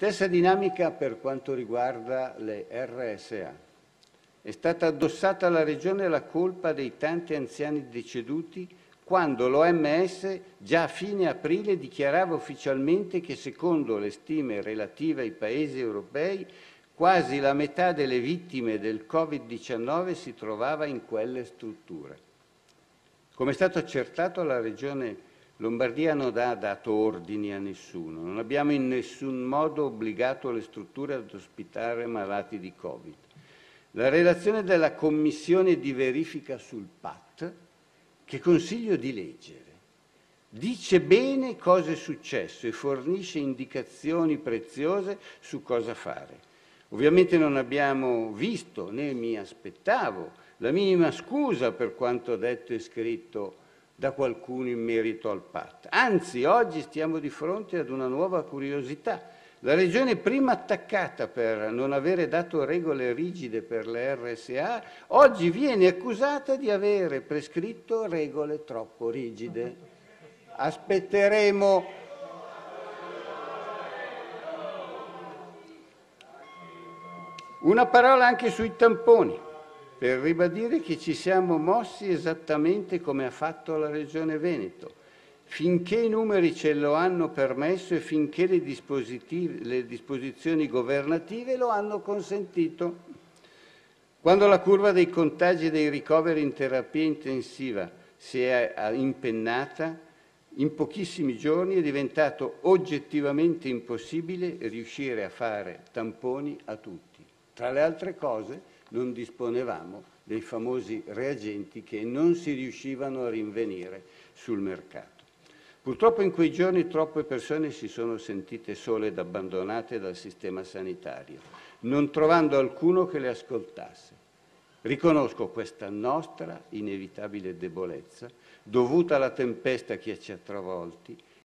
Stessa dinamica per quanto riguarda le RSA. È stata addossata alla Regione la colpa dei tanti anziani deceduti quando l'OMS già a fine aprile dichiarava ufficialmente che secondo le stime relative ai paesi europei quasi la metà delle vittime del Covid-19 si trovava in quelle strutture. Come è stato accertato, la Regione Lombardia non ha dato ordini a nessuno, non abbiamo in nessun modo obbligato le strutture ad ospitare malati di Covid. La relazione della Commissione di verifica sul PAT, che consiglio di leggere, dice bene cosa è successo e fornisce indicazioni preziose su cosa fare. Ovviamente non abbiamo visto, né mi aspettavo, la minima scusa per quanto detto e scritto da qualcuno in merito al PAT. Anzi, oggi stiamo di fronte ad una nuova curiosità. La Regione prima attaccata per non avere dato regole rigide per le RSA, oggi viene accusata di avere prescritto regole troppo rigide. Aspetteremo. Una parola anche sui tamponi, per ribadire che ci siamo mossi esattamente come ha fatto la Regione Veneto. Finché i numeri ce lo hanno permesso e finché le disposizioni governative lo hanno consentito. Quando la curva dei contagi e dei ricoveri in terapia intensiva si è impennata, in pochissimi giorni è diventato oggettivamente impossibile riuscire a fare tamponi a tutti. Tra le altre cose, non disponevamo dei famosi reagenti che non si riuscivano a rinvenire sul mercato. Purtroppo in quei giorni troppe persone si sono sentite sole ed abbandonate dal sistema sanitario, non trovando alcuno che le ascoltasse. Riconosco questa nostra inevitabile debolezza, dovuta alla tempesta che ci ha travolti,